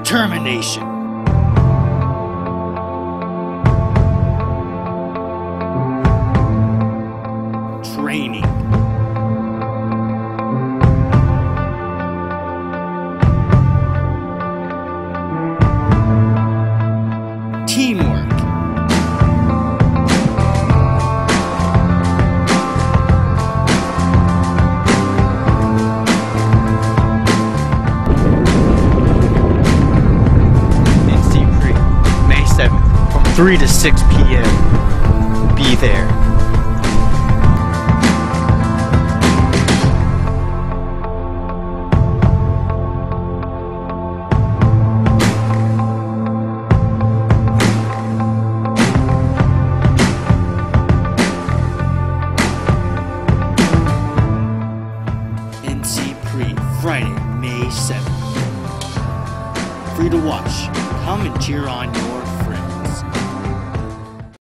determination. Training. Teamwork. May 7th, from 3 to 6 p.m. Be there. PRIX, Friday, May 7th. Free to watch. Come and cheer on your